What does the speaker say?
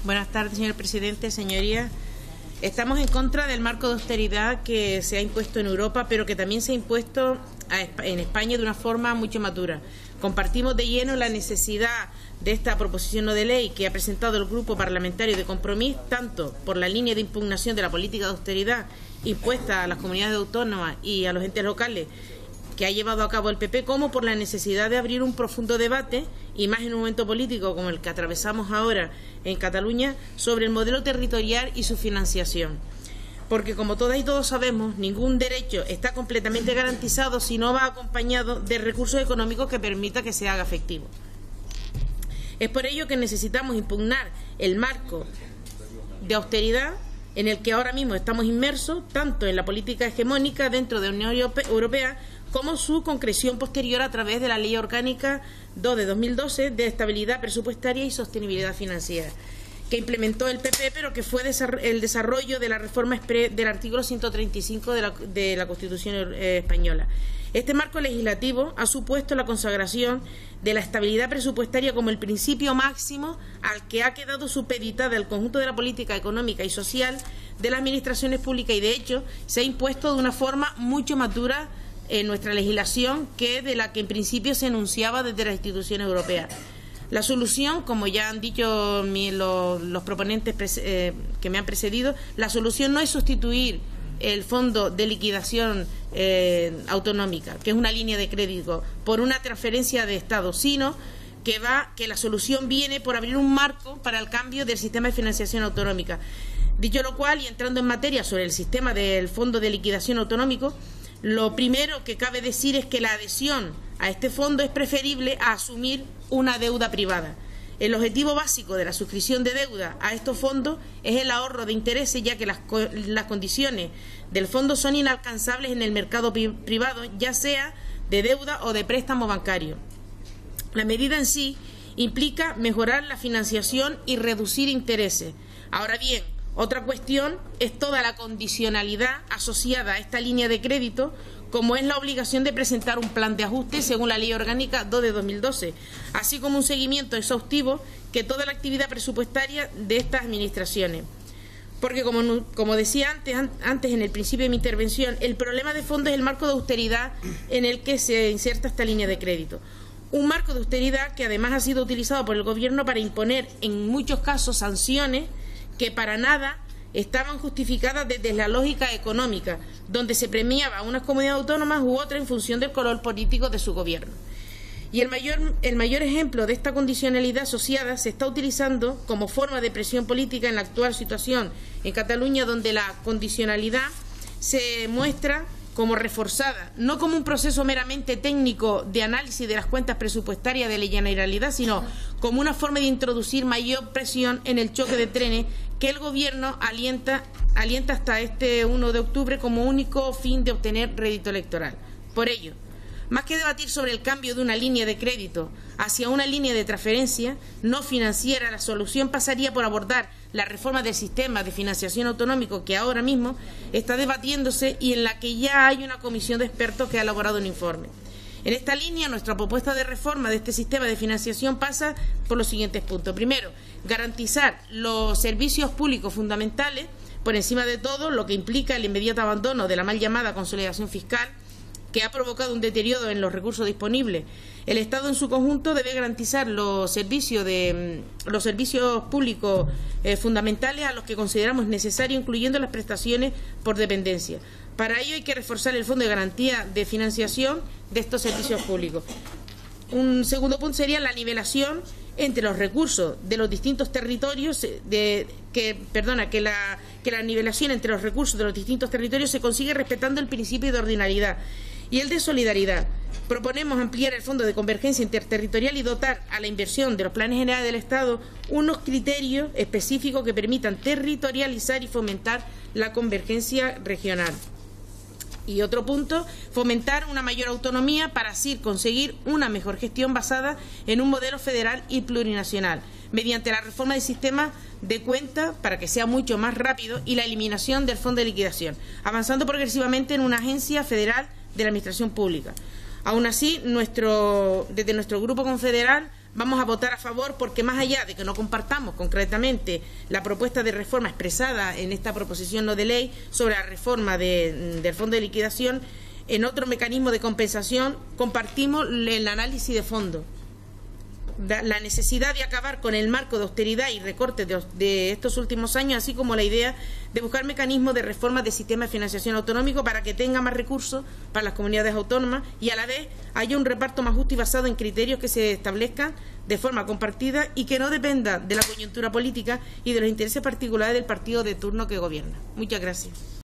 Buenas tardes, señor presidente, señorías. Estamos en contra del marco de austeridad que se ha impuesto en Europa, pero que también se ha impuesto en España de una forma mucho más dura. Compartimos de lleno la necesidad de esta proposición no de ley que ha presentado el Grupo Parlamentario de Compromís, tanto por la línea de impugnación de la política de austeridad impuesta a las comunidades autónomas y a los entes locales que ha llevado a cabo el PP, como por la necesidad de abrir un profundo debate, y más en un momento político como el que atravesamos ahora en Cataluña, sobre el modelo territorial y su financiación. Porque, como todas y todos sabemos, ningún derecho está completamente garantizado si no va acompañado de recursos económicos que permita que se haga efectivo. Es por ello que necesitamos impugnar el marco de austeridad en el que ahora mismo estamos inmersos, tanto en la política hegemónica dentro de la Unión Europea como su concreción posterior a través de la Ley Orgánica 2 de 2012 de Estabilidad Presupuestaria y Sostenibilidad Financiera, que implementó el PP, pero que fue el desarrollo de la reforma del artículo 135 de la Constitución española. Este marco legislativo ha supuesto la consagración de la estabilidad presupuestaria como el principio máximo al que ha quedado supeditada el conjunto de la política económica y social de las administraciones públicas, y de hecho se ha impuesto de una forma mucho más dura en nuestra legislación que de la que en principio se enunciaba desde las instituciones europeas. La solución, como ya han dicho los proponentes que me han precedido, la solución no es sustituir el fondo de liquidación autonómica, que es una línea de crédito, por una transferencia de Estado, sino que la solución viene por abrir un marco para el cambio del sistema de financiación autonómica. Dicho lo cual, y entrando en materia sobre el sistema del fondo de liquidación autonómico, lo primero que cabe decir es que la adhesión a este fondo es preferible a asumir una deuda privada. El objetivo básico de la suscripción de deuda a estos fondos es el ahorro de intereses, ya que las condiciones del fondo son inalcanzables en el mercado privado, ya sea de deuda o de préstamo bancario. La medida en sí implica mejorar la financiación y reducir intereses. Ahora bien, otra cuestión es toda la condicionalidad asociada a esta línea de crédito, como es la obligación de presentar un plan de ajuste según la Ley Orgánica 2 de 2012, así como un seguimiento exhaustivo que toda la actividad presupuestaria de estas administraciones. Porque, como decía antes en el principio de mi intervención, el problema de fondo es el marco de austeridad en el que se inserta esta línea de crédito. Un marco de austeridad que además ha sido utilizado por el Gobierno para imponer en muchos casos sanciones que para nada estaban justificadas desde la lógica económica, donde se premiaba a unas comunidades autónomas u otras en función del color político de su gobierno. Y el mayor ejemplo de esta condicionalidad asociada se está utilizando como forma de presión política en la actual situación en Cataluña, donde la condicionalidad se muestra como reforzada, no como un proceso meramente técnico de análisis de las cuentas presupuestarias de la Generalidad, sino como una forma de introducir mayor presión en el choque de trenes que el Gobierno alienta hasta este 1 de octubre como único fin de obtener rédito electoral. Por ello, más que debatir sobre el cambio de una línea de crédito hacia una línea de transferencia no financiera, la solución pasaría por abordar la reforma del sistema de financiación autonómico que ahora mismo está debatiéndose y en la que ya hay una comisión de expertos que ha elaborado un informe. En esta línea, nuestra propuesta de reforma de este sistema de financiación pasa por los siguientes puntos. Primero, garantizar los servicios públicos fundamentales por encima de todo, lo que implica el inmediato abandono de la mal llamada consolidación fiscal, que ha provocado un deterioro en los recursos disponibles. El Estado en su conjunto debe garantizar los servicios públicos fundamentales a los que consideramos necesarios, incluyendo las prestaciones por dependencia. Para ello hay que reforzar el Fondo de Garantía de Financiación de estos servicios públicos. Un segundo punto sería la nivelación entre los recursos de los distintos territorios, que la nivelación entre los recursos de los distintos territorios se consigue respetando el principio de ordinariedad y el de solidaridad. Proponemos ampliar el Fondo de Convergencia Interterritorial y dotar a la inversión de los planes generales del Estado unos criterios específicos que permitan territorializar y fomentar la convergencia regional. Y otro punto, fomentar una mayor autonomía para así conseguir una mejor gestión basada en un modelo federal y plurinacional, mediante la reforma del sistema de cuenta para que sea mucho más rápido y la eliminación del fondo de liquidación, avanzando progresivamente en una agencia federal de la Administración Pública. Aún así, desde nuestro Grupo Confederal vamos a votar a favor porque, más allá de que no compartamos concretamente la propuesta de reforma expresada en esta proposición no de ley sobre la reforma del Fondo de Liquidación, en otro mecanismo de compensación compartimos el análisis de fondo, la necesidad de acabar con el marco de austeridad y recortes de estos últimos años, así como la idea de buscar mecanismos de reforma del sistema de financiación autonómico para que tenga más recursos para las comunidades autónomas y a la vez haya un reparto más justo y basado en criterios que se establezcan de forma compartida y que no dependa de la coyuntura política y de los intereses particulares del partido de turno que gobierna. Muchas gracias.